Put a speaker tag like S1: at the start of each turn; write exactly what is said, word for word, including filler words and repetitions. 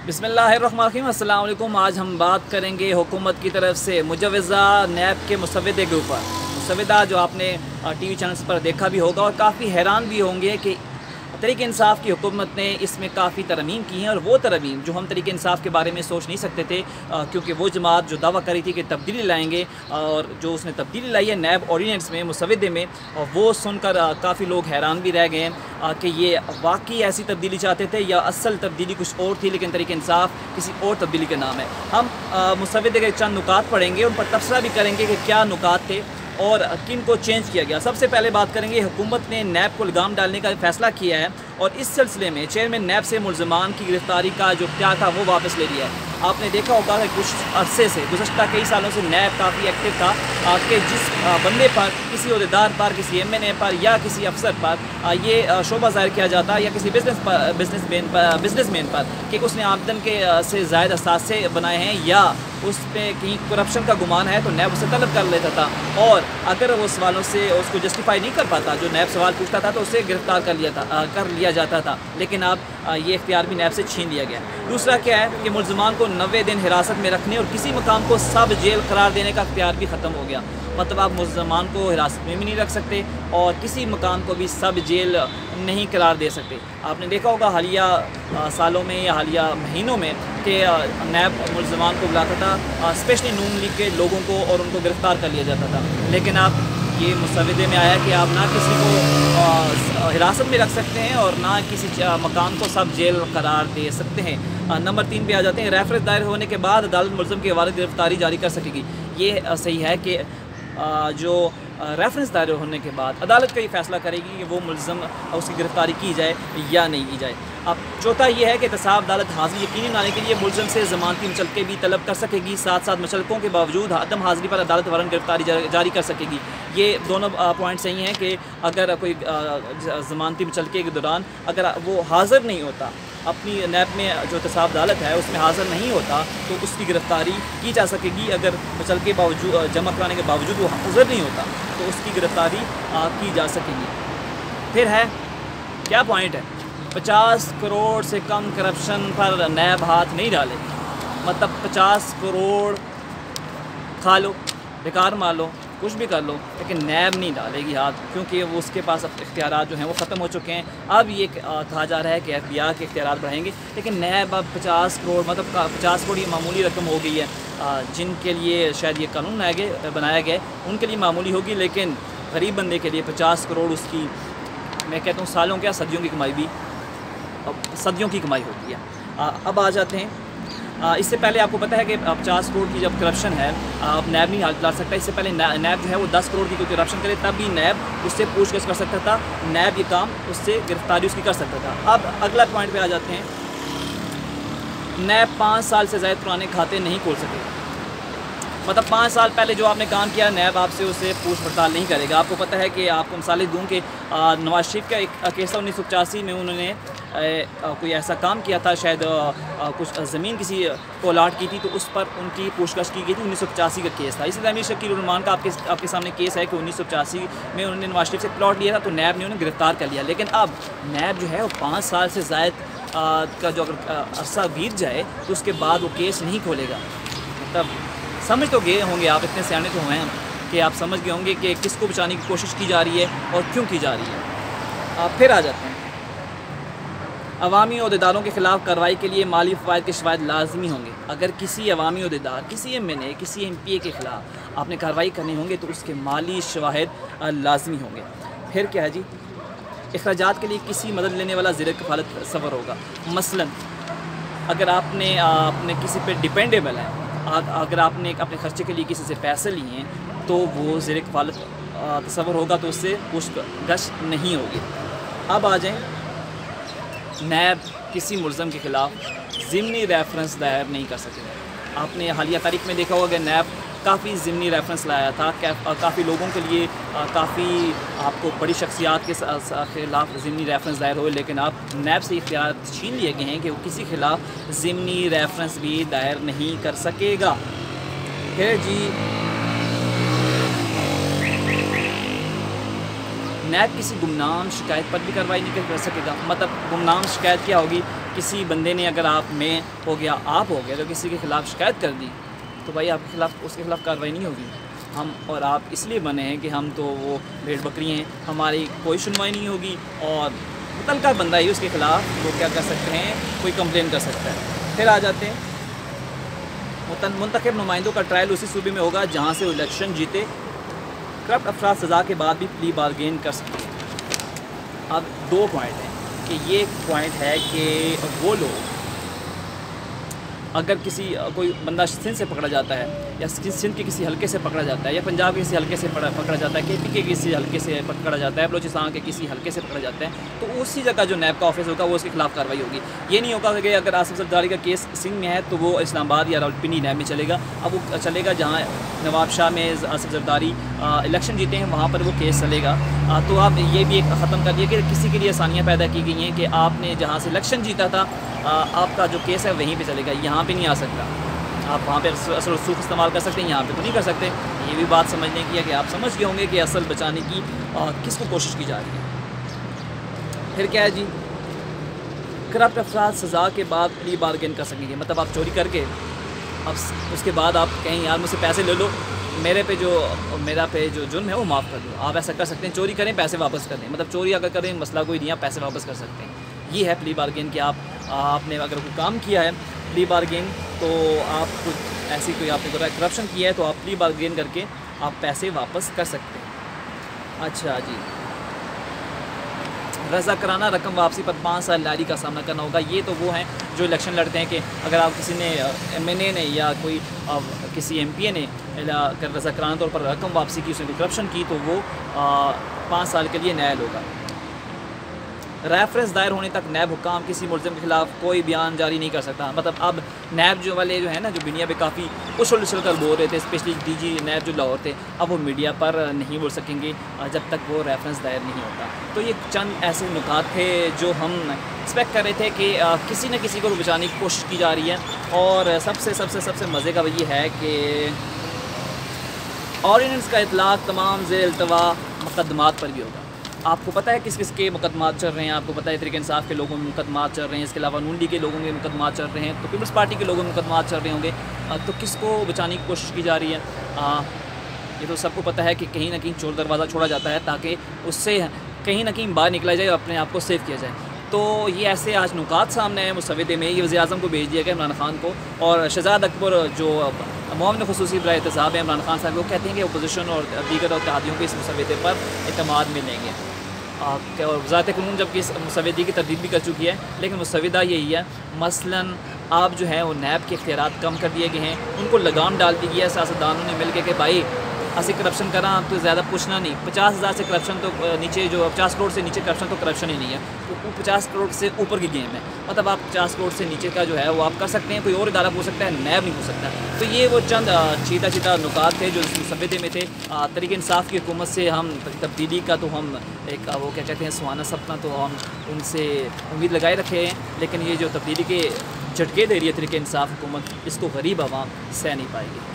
S1: بسم اللہ الرحمن الرحیم۔ السلام علیکم۔ آج ہم بات کریں گے حکومت کی طرف سے مجوزہ نیب کے مسودے کے اوپر۔ مسودہ جو آپ نے ٹی وی چینلز پر دیکھا بھی ہوگا اور کافی حیران بھی ہوں گے کہ تحریک انصاف کی حکومت نے اس میں کافی ترمیم کی ہیں، اور وہ ترمیم جو ہم تحریک انصاف کے بارے میں سوچ نہیں سکتے تھے، کیونکہ وہ جماعت جو دعویٰ کری تھی کہ تبدیلی لائیں گے، اور جو اس نے تبدیلی لائی ہے نیب آرڈیننس میں، مسودے میں، وہ سن کر کافی لوگ حیران بھی رہ گئے ہیں کہ یہ واقعی ایسی تبدیلی چاہتے تھے یا اصل تبدیلی کچھ اور تھی، لیکن تحریک انصاف کسی اور تبدیلی کا نام ہے۔ ہم مسودے کے چند نکات پڑھیں گے، ان پر تبصرہ بھی کریں گے کہ کیا نکات تھے اور کن کو چینج کیا گیا۔ سب سے پہلے بات کریں گے حکومت نے نیب کو لگام ڈالنے کا فیصلہ کیا ہے، اور اس سلسلے میں چیئرمین نیب سے ملزمان کی گرفتاری کا جو اختیار تھا وہ واپس لے لیا ہے۔ آپ نے دیکھا ہوگا کہ کچھ عرصے سے، گزشتہ کئی سالوں سے نیب کافی ایکٹیو تھا کہ جس بندے پر، کسی عہدیدار پر، کسی ایم این اے پر یا کسی افسر پر یہ شعبہ ظاہر کیا جاتا یا کسی بزنس بزنس مین پر بزنس مین پر کہ اس نے آمدن کے سے زائد اثاثے بنائے ہیں یا اس پہ کہیں کرپشن کا گمان ہے، تو نیب اسے طلب کر لیتا تھا، اور اگر وہ سوالوں سے اس کو جسٹیفائی نہیں کر پاتا، جو نیب سوال پوچھتا تھا، تو اسے گرفتار کر لیا تھا کر لیا جاتا تھا، لیکن اب یہ اختیار بھی نیب سے چھین لیا گیا۔ دوسرا کیا ہے کہ ملزمان کو نوے دن حراست میں رکھنے اور کسی مقام کو سب جیل قرار دینے کا اختیار بھی ختم ہو گیا۔ مطلب آپ ملزمان کو حراست میں بھی نہیں رکھ سکتے اور کسی مقام کو بھی سب جیل نہیں قرار دے سکتے۔ آپ نے دیکھا ہوگا حالیہ سالوں میں یا حالیہ مہینوں میں کہ نیب ملزمان کو بلاتا تھا، اسپیشلی نون لیگ کے لوگوں کو، اور ان کو گرفتار کر لیا جاتا تھا، لیکن اب یہ مسودے میں آیا کہ آپ نہ کسی کو حراست میں رکھ سکتے ہیں اور نہ کسی مقام کو سب جیل قرار دے سکتے ہیں۔ نمبر تین پہ آ جاتے ہیں، ریفرنس دائر ہونے کے بعد عدالت ملزم کے وارد گرفتاری جاری کر سکے گی۔ یہ صحیح ہے کہ جو ریفرنس دائر ہونے کے بعد عدالت کا یہ فیصلہ کرے گی کہ وہ ملزم اس کی گرفتاری کی جائے یا نہیں کی جائے۔ اب چوتھا یہ ہے کہ احتساب عدالت حاضری یقینی بنانے کے لیے ملزم سے ضمانتی مچلقے بھی طلب کر سکے گی، ساتھ ساتھ مچلقوں کے باوجود عدم حاضری پر عدالت وارنٹ گرفتاری جاری کر سکے گی۔ یہ دونوں پوائنٹ صحیح ہیں کہ اگر کوئی ضمانتی مچلقے کے دوران اگر وہ حاضر نہیں ہوتا، اپنی نیب میں جو احتساب عدالت ہے اس میں حاضر نہیں ہوتا، تو اس کی گرفتاری کی جا سکے گی۔ اگر مچلقے باوجود جمع کرانے کے باوجود وہ حاضر نہیں ہوتا تو اس کی گرفتاری کی جا سکے گی۔ پھر ہے کیا پوائنٹ ہے، پچاس کروڑ سے کم کرپشن پر نیب ہاتھ نہیں ڈالے گی۔ مطلب پچاس کروڑ کھا لو، بیکار مار لو، کچھ بھی کر لو، لیکن نیب نہیں ڈالے گی ہاتھ، کیونکہ وہ اس کے پاس اختیارات جو ہیں وہ ختم ہو چکے ہیں۔ اب یہ کہا جا رہا ہے کہ ایف بی آئی کے اختیارات بڑھیں گے، لیکن نیب اب پچاس کروڑ مطلب پچاس کروڑ یہ معمولی رقم ہو گئی ہے، جن کے لیے شاید یہ قانون بنایا گیا ان کے لیے معمولی ہوگی، لیکن غریب بندے کے لیے پچاس کروڑ اس کی، میں کہتا ہوں سالوں کیا صدیوں کی کمائی بھی صدیوں کی کمائی ہوتی ہے۔ اب آ جاتے ہیں، اس سے پہلے آپ کو پتہ ہے کہ پچاس کروڑ کی جب کرپشن ہے اب نیب نہیں ہاتھ ڈال سکتا۔ اس سے پہلے نیب جو ہے وہ دس کروڑ کی کوئی کرپشن کرے تب بھی نیب اس سے پوچھ گچھ کر سکتا تھا، نیب یہ کام اس سے گرفتاری اس کی کر سکتا تھا۔ اب اگلا پوائنٹ پہ آ جاتے ہیں، نیب پانچ سال سے زائد پرانے کھاتے نہیں کھول سکے۔ مطلب پانچ سال پہلے جو آپ نے کام کیا، نیب آپ سے اسے پوچھ پڑتال نہیں کرے گا۔ آپ کو پتہ ہے کہ آپ کو مثالیں دوں کہ نواز شریف کا ایک کیس تھا انیس سو پچاسی میں، انہوں نے کوئی ایسا کام کیا تھا، شاید کچھ زمین کسی کو الاٹ کی تھی، تو اس پر ان کی پوچھ گچھ کی گئی تھی، انیس سو پچاسی کا کیس تھا۔ اسی طرح امیر شکیل الرحمان کا آپ کے آپ کے سامنے کیس ہے کہ انیس سو پچاسی میں انہوں نے نواز شریف سے پلاٹ لیا تھا، تو نیب نے انہیں گرفتار کر لیا، لیکن اب نیب جو ہے وہ پانچ سال سے زائد کا جو اگر عرصہ بیت جائے تو اس کے بعد وہ کیس نہیں کھولے گا۔ مطلب سمجھ تو گئے ہوں گے آپ، اتنے سیانے تو ہیں کہ آپ سمجھ گئے ہوں گے کہ کس کو بچانے کی کوشش کی جا رہی ہے اور کیوں کی جا رہی ہے۔ پھر آ جاتے ہیں، عوامی عہدیداروں کے خلاف کارروائی کے لیے مالی فوائد کے شواہد لازمی ہوں گے۔ اگر کسی عوامی عہدیدار، کسی ایم این اے، کسی ایم پی اے کے خلاف آپ نے کارروائی کرنی ہوں گے تو اس کے مالی شواہد لازمی ہوں گے۔ پھر کیا ہے جی، اخراجات کے لیے کسی مدد لینے والا زیر کفالت سفر ہوگا۔ مثلاً اگر آپ نے اپنے کسی پہ ڈیپینڈیبل ہے، اگر آپ نے اپنے خرچے کے لیے کسی سے پیسے لیے ہیں تو وہ زیر کفالت تصور ہوگا، تو اس سے پوچھ گچھ نہیں ہوگی۔ اب آ جائیں، نیب کسی ملزم کے خلاف ضمنی ریفرنس دائر نہیں کر سکے گا۔ آپ نے حالیہ تاریخ میں دیکھا ہوگا کہ نیب کافی ضمنی ریفرنس لایا تھا، کافی لوگوں کے لیے کافی آپ کو بڑی شخصیات کے خلاف ضمنی ریفرنس دائر ہوئے، لیکن اب نیب سے اختیارات چھین لیے گئے ہیں کہ وہ کسی خلاف ضمنی ریفرنس بھی دائر نہیں کر سکے گا۔ پھر جی نیب کسی گمنام شکایت پر بھی کارروائی نہیں کر سکے گا۔ مطلب گمنام شکایت کیا ہوگی کسی بندے نے اگر آپ میں ہو گیا آپ ہو گیا تو کسی کے خلاف شکایت کر دی تو بھائی آپ کے خلاف اس کے خلاف کارروائی نہیں ہوگی. ہم اور آپ اس لیے بنے ہیں کہ ہم تو وہ بھیڑ بکری ہیں, ہماری کوئی سنوائی نہیں ہوگی اور متعلقہ بندہ ہی اس کے خلاف وہ کیا کر سکتے ہیں, کوئی کمپلین کر سکتا ہے. پھر آ جاتے ہیں منتخب نمائندوں کا ٹرائل اسی صوبے میں ہوگا جہاں سے وہ الیکشن جیتے. کرپٹ افراد سزا کے بعد بھی پلی بارگین کر سکتے ہیں. اب دو پوائنٹ ہیں کہ یہ پوائنٹ ہے کہ وہ لوگ اگر کسی کوئی بندہ سندھ سے پکڑا جاتا ہے یا سندھ کے کسی حلقے سے پکڑا جاتا ہے یا پنجاب کے کسی حلقے سے پکڑا جاتا ہے, کے پی کے کسی حلقے سے پکڑا جاتا ہے, بلوچستان کے کسی حلقے سے پکڑا جاتا ہے, تو اسی جگہ جو نیب کا آفس ہوگا وہ اس کے خلاف کارروائی ہوگی. یہ نہیں ہوگا کہ اگر آصف زرداری کا کیس سندھ میں ہے تو وہ اسلام آباد یا راولپنڈی نیب میں چلے گا. اب وہ چلے گا جہاں نواب شاہ میں آصف زرداری الیکشن جیتے ہیں وہاں پر وہ کیس چلے گا. تو آپ یہ بھی ایک ختم کر دیا کہ کسی کے لیے آسانیاں پیدا کی گئی ہیں کہ آپ نے جہاں سے الیکشن جیتا تھا آپ کا جو کیس ہے وہیں پہ چلے گا, یہاں پہ نہیں آ سکتا. آپ وہاں پہ اصل رسوخ استعمال کر سکتے ہیں, یہاں پہ تو نہیں کر سکتے. یہ بھی بات سمجھنے کی ہے کہ آپ سمجھ گئے ہوں گے کہ اصل بچانے کی کس کو کوشش کی جا رہی ہے. پھر کیا ہے جی, کرپٹ افراد سزا کے بعد پلی بارگین کر سکیں گے. مطلب آپ چوری کر کے اب اس کے بعد آپ کہیں یار مجھ سے پیسے لے لو, میرے پہ جو میرا پہ جو جرم ہے وہ معاف کر دو. آپ ایسا کر سکتے ہیں, چوری کریں پیسے واپس کر دیں. مطلب چوری اگر کریں مسئلہ کوئی نہیں, آپ پیسے واپس کر سکتے ہیں. یہ ہے پلی بارگین کہ آپ آپ نے اگر کوئی کام کیا ہے پلی بارگین تو آپ کچھ ایسی کوئی آپ نے کرپشن کیا ہے تو آپ پلی بارگین کر کے آپ پیسے واپس کر سکتے ہیں. اچھا جی, رضا کرانہ رقم واپسی پر پانچ سال لاری کا سامنا کرنا ہوگا. یہ تو وہ ہیں جو الیکشن لڑتے ہیں کہ اگر آپ کسی نے ایم این اے نے یا کوئی کسی ایم پی اے نے اگر رضا کرانہ طور پر رقم واپسی کی, اس نے کرپشن کی تو وہ پانچ سال کے لیے نیل ہوگا. ریفرنس دائر ہونے تک نیب حکام کسی ملزم کے خلاف کوئی بیان جاری نہیں کر سکتا. مطلب اب نیب جو والے جو ہیں نا, جو میڈیا پہ کافی اچھل اچھل کر بول رہے تھے, اسپیشلی ڈی جی نیب جو لاہور تھے, اب وہ میڈیا پر نہیں بول سکیں گے جب تک وہ ریفرنس دائر نہیں ہوتا. تو یہ چند ایسے نکات تھے جو ہم ایکسپیکٹ کر رہے تھے کہ کسی نہ کسی کو بچانے کی کوشش کی جا رہی ہے. اور سب سے سب سے سب سے مزے کا یہ ہے کہ آرڈیننس کا اطلاق تمام زیر التوا مقدمات پر بھی ہوگا. آپ کو پتہ ہے کس کس کے مقدمات چل رہے ہیں, آپ کو پتہ ہے تحریک انصاف کے لوگوں میں مقدمات چل رہے ہیں, اس کے علاوہ نون لیگ کے لوگوں کے مقدمات چل رہے ہیں, تو پیپلز پارٹی کے لوگوں میں مقدمات چل رہے ہوں گے. تو کس کو بچانے کی کوشش کی جا رہی ہے, یہ تو سب کو پتہ ہے کہ کہیں نہ کہیں چور دروازہ چھوڑا جاتا ہے تاکہ اس سے کہیں نہ کہیں باہر نکلا جائے اور اپنے آپ کو سیو کیا جائے. تو یہ ایسے آج نکات سامنے ہیں مسودے میں. یہ وزیر اعظم کو بھیج دیا گیا عمران خان کو, اور شہزاد اکبر جو معاون خصوصی برائے احتساب ہے عمران خان صاحب, وہ کہتے ہیں کہ اپوزیشن اور دیگر اتحادیوں کے اس مسودے پر اعتماد ملیں گے. اور وزارت قانون جب کہ اس مسودے کی تردید بھی کر چکی ہے, لیکن مسودہ یہی ہے. مثلاً آپ جو ہیں وہ نیب کے اختیارات کم کر دیے گئے ہیں, ان کو لگام ڈال دی گیا ہے سیاستدانوں نے مل کے کہ بھائی اسی کرپشن کرا تو زیادہ پوچھنا نہیں. پچاس ہزار سے کرپشن تو نیچے, جو پچاس کروڑ سے نیچے کرپشن تو کرپشن ہی نہیں ہے, وہ پچاس کروڑ سے اوپر کی گیم ہے. مطلب آپ پچاس کروڑ سے نیچے کا جو ہے وہ آپ کر سکتے ہیں, کوئی اور ادارہ پوچھ سکتا ہے, نیب نہیں پوچھ سکتا. تو یہ وہ چند چیتا چیتا نکات تھے جو اس مسودے میں تھے. تحریک انصاف کی حکومت سے ہم تبدیلی کا تو ہم ایک وہ کیا کہتے ہیں سہانا سپنا, تو ہم ان سے امید لگائے رکھے ہیں, لیکن یہ جو تبدیلی کے جھٹکے دے رہی ہے تحریک انصاف حکومت, اس کو غریب عوام سہ نہیں پائے گی.